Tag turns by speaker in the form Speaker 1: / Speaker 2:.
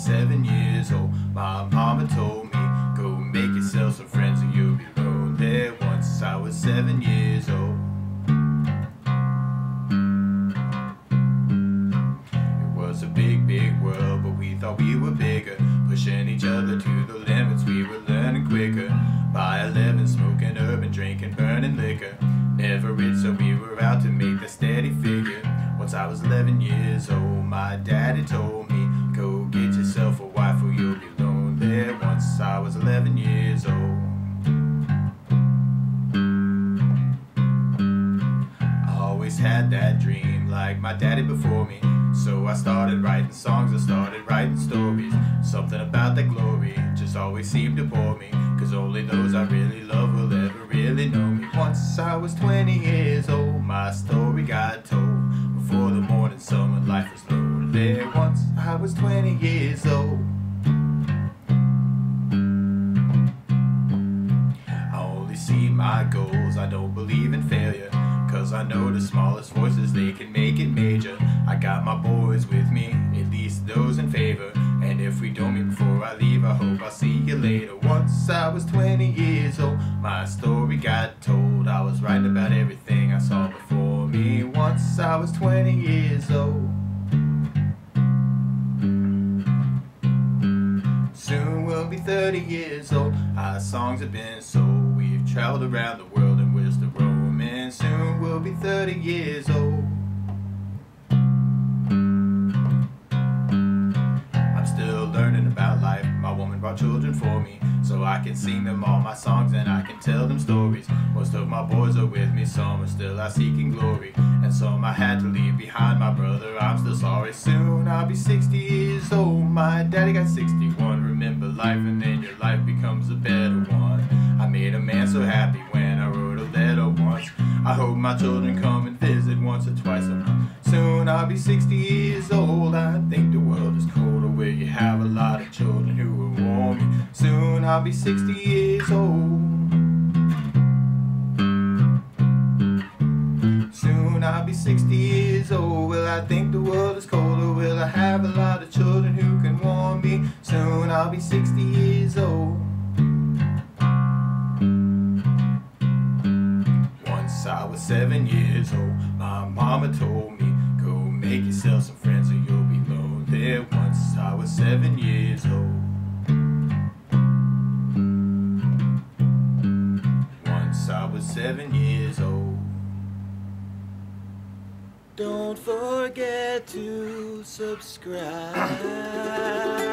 Speaker 1: 7 years old, my mama told me, go make yourself some friends or you'll be lonely. Once I was 7 years old. It was a big, big world, but we thought we were bigger, pushing each other to the limits. We were learning quicker. By 11, smoking urban, drinking, burning liquor. Never rich, so we were out to make the steady figure. Once I was 11 years old, my daddy told me, go get yourself a wife or you'll be lonely. Once I was 11 years old. I always had that dream like my daddy before me, so I started writing songs, I started writing stories. Something about that glory just always seemed to bore me, cause only those I really love will ever really know me. Once I was 20 years old, my story got told. Before the morning sun when life was lonely. Once I was 20 years old. I only see my goals, I don't believe in failure, cause I know the smallest voices, they can make it major. I got my boys with me, at least those in favor, and if we don't meet before I leave, I hope I'll see you later. Once I was 20 years old, my story got told. I was writing about everything I saw before me. Once I was 20 years old. Soon we'll be 30 years old. Our songs have been sold. We've traveled around the world and we're still roaming. Soon we'll be 30 years old. I'm still learning about life. My woman brought children for me, so I can sing them all my songs and I can tell them stories. Most of my boys are with me, some are still out seeking glory, and some I had to leave behind. My brother, I'm still sorry. Soon I'll be 60 years old. My daddy got 61. Remember life and then your life becomes a better one. I made a man so happy when I wrote a letter once. I hope my children come and visit once or twice a month. Soon I'll be 60 years old. I think the world is colder where you have a lot of children who will warm you. Soon I'll be 60 years old. Soon I'll be 60 years old. Will I think the world is colder? Will I have a lot of children who can warm me? Soon I'll be 60 years old. Once I was 7 years old, my mama told me, go make yourself some friends or you'll be lonely. Once I was 7 years old. Once I was 7 years old. Don't forget to subscribe.